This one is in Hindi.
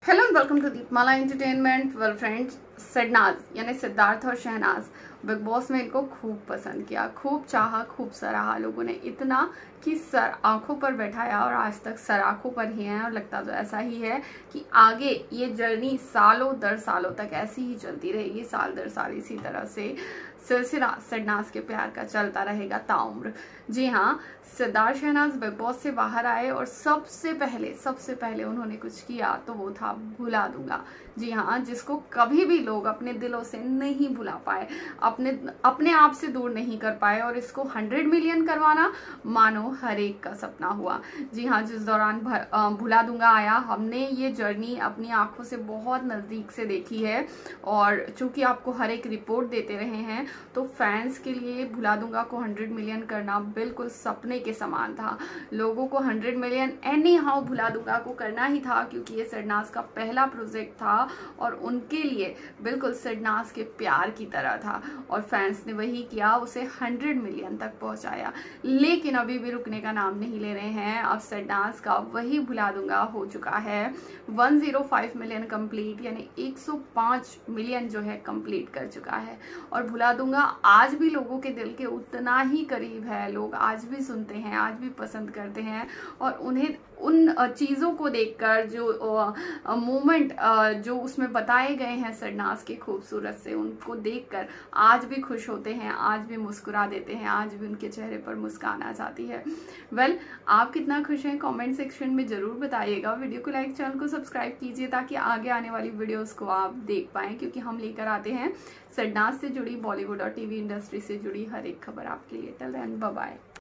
Hello and welcome to Deepmala entertainment. Well friends, Sidnaaz यानी सिद्धार्थ और शहनाज बिग बॉस में इनको खूब पसंद किया, खूब चाहा, खूब सराहा लोगों ने, इतना कि सर आंखों पर बैठाया और आज तक सर आंखों पर ही हैं। और लगता तो ऐसा ही है कि आगे ये जर्नी सालों दर सालों तक ऐसी ही चलती रहेगी, साल दर साल इसी तरह से सिलसिला सिडनाज के प्यार का चलता रहेगा ताउम्र। जी हाँ, सिद्धार्थ शहनाज बिग बॉस से बाहर आए और सबसे पहले उन्होंने कुछ किया तो वो था भुला दूंगा। जी हाँ, जिसको कभी भी लोग अपने दिलों से नहीं भुला पाए, अपने आप से दूर नहीं कर पाए, और इसको 100 मिलियन करवाना मानो हर एक का सपना हुआ। जी हाँ, जिस दौरान भुला दूंगा आया, हमने ये जर्नी अपनी आंखों से बहुत नजदीक से देखी है। और चूंकि आपको हर एक रिपोर्ट देते रहे हैं, तो फैंस के लिए भुला दूंगा को 100 मिलियन करना बिल्कुल सपने के समान था। लोगों को 100 मिलियन एनी हाउ भुला दूंगा को करना ही था, क्योंकि ये सिडनाज का पहला प्रोजेक्ट था और उनके लिए बिल्कुल सिडनाज के प्यार की तरह था। और फैंस ने वही किया, उसे 100 मिलियन तक पहुंचाया। लेकिन अभी भी रुकने का नाम नहीं ले रहे हैं। अब सिडनाज का वही भुला दूंगा हो चुका है 105 मिलियन कंप्लीट, यानी 105 मिलियन जो है कंप्लीट कर चुका है। और भुला दूंगा आज भी लोगों के दिल के उतना ही करीब है। लोग आज भी सुनते हैं, आज भी पसंद करते हैं, और उन्हें उन चीज़ों को देखकर, जो मोमेंट जो उसमें बताए गए हैं सिडनाज के खूबसूरत से, उनको देखकर आज भी खुश होते हैं, आज भी मुस्कुरा देते हैं, आज भी उनके चेहरे पर मुस्कान आ जाती है। वेल, आप कितना खुश हैं कमेंट सेक्शन में ज़रूर बताइएगा। वीडियो को लाइक, चैनल को सब्सक्राइब कीजिए ताकि आगे आने वाली वीडियोस को आप देख पाएँ, क्योंकि हम लेकर आते हैं सिडनाज से जुड़ी, बॉलीवुड और टीवी इंडस्ट्री से जुड़ी हर एक खबर आपके लिए। Till then, bye bye.